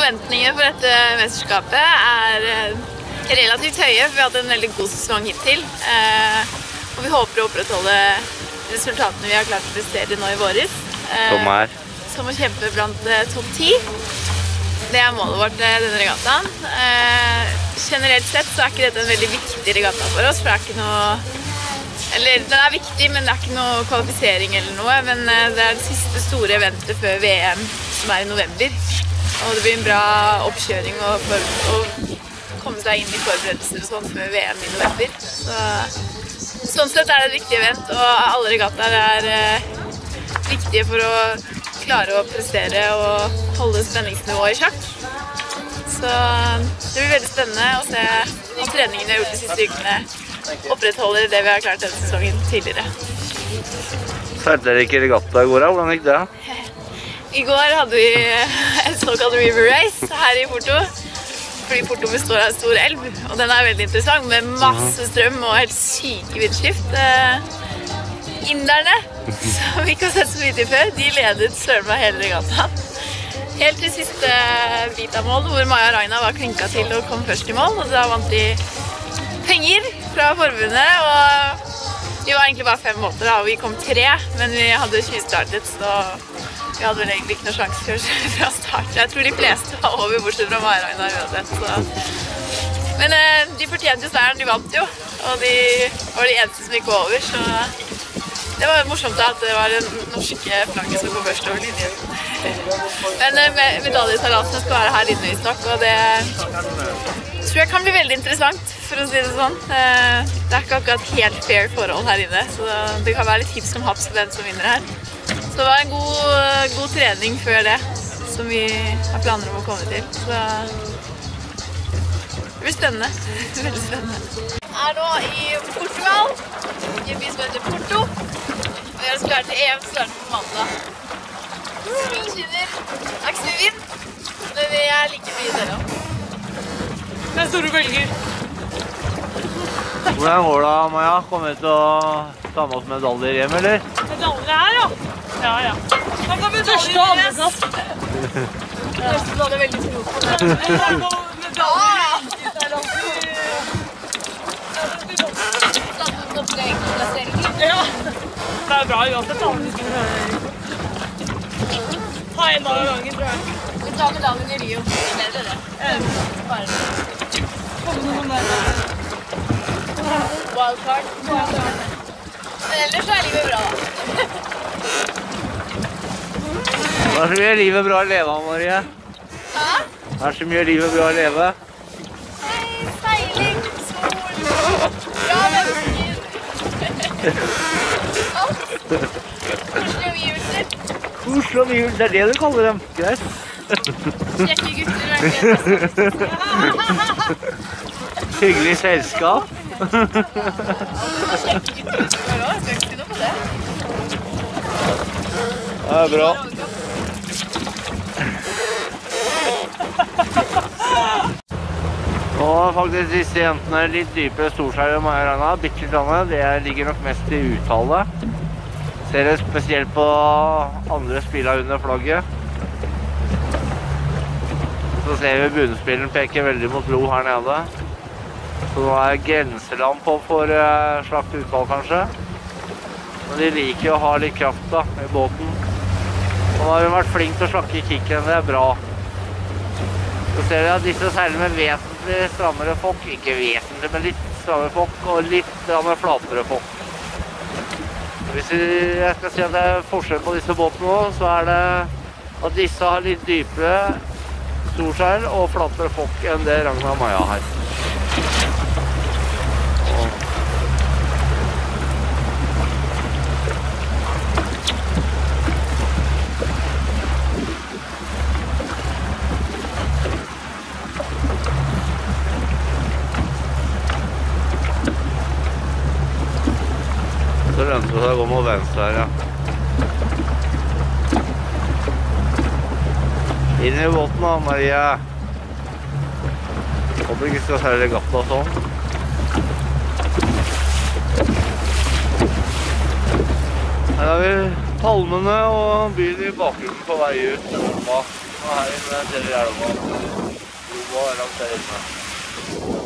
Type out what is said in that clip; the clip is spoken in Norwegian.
Forventningene for dette mesterskapet er relativt høye, for vi har hatt en veldig god sesong hittil. Og vi håper å opprettholde resultatene vi har klart å prestere nå i våres. Som å kjempe blant topp 10. Det er målet vårt denne regattaen. Generelt sett så er ikke dette en veldig viktig regatta for oss, for det er ikke noe... Eller, den er viktig, men det er ikke noe kvalifisering eller noe. Men det er det siste store eventet før VM, som er i november. Og det blir en bra oppkjøring å komme seg inn i forberedelser og sånn før VM i november. Sånn sett er det et viktig event, og alle regattaer er viktige for å klare å prestere og holde spenningsnivået i sjakk. Så det blir veldig spennende å se om treningen vi har gjort de siste ukene opprettholder det vi har klart denne sesongen tidligere. Seilte dere ikke regatta i går? Hvordan gikk det? I går hadde vi et såkalt river race her i Porto. Fordi Porto består av en stor elv, og den er veldig interessant med masse strøm og helt syke vindskift. Inderne, som vi ikke har sett så mye til før, de ledet søren meg hele regattaen. Helt til siste bit av mål, hvor Maja Raina var klinka til og kom først i mål, og da vant de penger fra forbundet, og vi var egentlig bare 5 måter da, og vi kom 3, men vi hadde 20 startet, så vi hadde vel egentlig ikke noen sjanse fra start. Jeg tror de fleste var over, bortsett fra Maja Raina uansett. Men de fortjente jo seieren, de vant jo, og de var de eneste som gikk over, så det var morsomt at det var det norske flagget som kom først over linjen. Men medaljesalatene skal være her inne i snakk, og det tror jeg kan bli veldig interessant, for å si det sånn. Det er ikke akkurat helt fair forhold her inne, så det kan være litt hipp som haps for den som vinner her. Så det var en god trening før det, som vi har planer om å komme til. Så det blir spennende, veldig spennende. Jeg er nå i Portugal, i en by som heter Porto. Vi er klare til EM starten på mandag. Solen skinner, det er ikke så mye vind, men vi er like mye der også. Det er store bølger. Hvordan går det, Maja? Kommer vi til å ta med oss medaljer hjem, eller? Medaljer her, ja. Ja. Da kan vi første og andre plass. Første hadde veldig tro på det. Medaljer. Ja. Det er bra uansett, da. Ta en dag av gangen, tror jeg. Vi tar medaljen i Rio. Det er bedre det. Bare det. Kommer noen der. Wildcard. Men ellers er livet bra, da. Det er så mye livet bra å leve, Marie. Hæ? Det er så mye livet bra å leve. Seiling, sol, bra mennesker. Alt. Koselige omgivelser. Koselige omgivelser, det er det du kaller dem. Greit. Kjekke gutter, virkelig. Hyggelig selskap. Kjekke gutter skal ikke si noe på det. Det er bra. Nå er faktisk disse jentene litt dypere storskjær enn Maja Raina, bitte litt annet. Det ligger nok mest i uttale. Ser det spesielt på andre spillere under flagget. Så ser vi bunnspillen peker veldig mot ro her nede. Så nå er grenseland på for slakt utvalg kanskje. Men de liker å ha litt kraft da, i båten. Nå har vi vært flink til å slakke kikken, det er bra. Så ser vi at disse seiler med vesentlig strammere fokk, ikke vesentlig, men litt strammere fokk og litt flatere fokk. Hvis jeg skal si at det er forskjell på disse båtene nå, så er det at disse har litt dypere storseil og flatere fokk enn det Ragna og Maja har. Så lønner det seg å gå mot venstre her, ja. Inn i båten da, Marie. Håper ikke skal seile regatta sånn. Her har vi palmene og byen i bakgrunnen på vei ut. Og her inne ser vi elva. Broa er langt her inne.